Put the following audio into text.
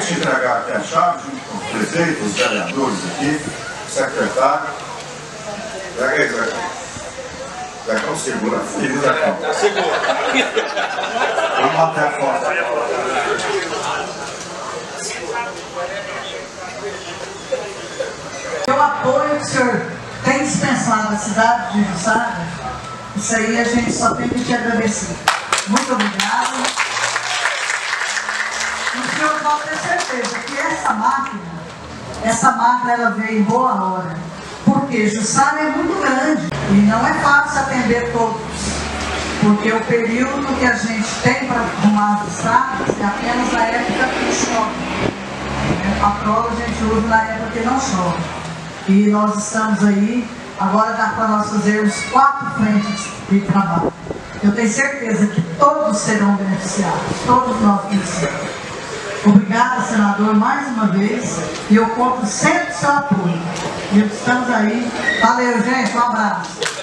te entregar aqui a chave, junto com o prefeito, os vereadores aqui, o secretário. Pega aí, Zacão, segura firme, Zacão. Tá seguro. Vamos bater a foto. O apoio que o senhor tem dispensado à cidade de Jussara, isso aí a gente só tem que te agradecer. Muito obrigada. O senhor pode ter certeza que essa máquina ela veio em boa hora. Porque Jussara é muito grande e não é fácil atender todos. Porque o período que a gente tem para arrumar as estradas é apenas na época que chove. A prova a gente usa na época que não chove. E nós estamos aí, agora dá para nós fazermos 4 frentes de trabalho. Eu tenho certeza que todos serão beneficiados, todos nós beneficiados. Obrigada, senador, mais uma vez, e eu conto sempre com o seu apoio. E estamos aí. Valeu, gente, um abraço.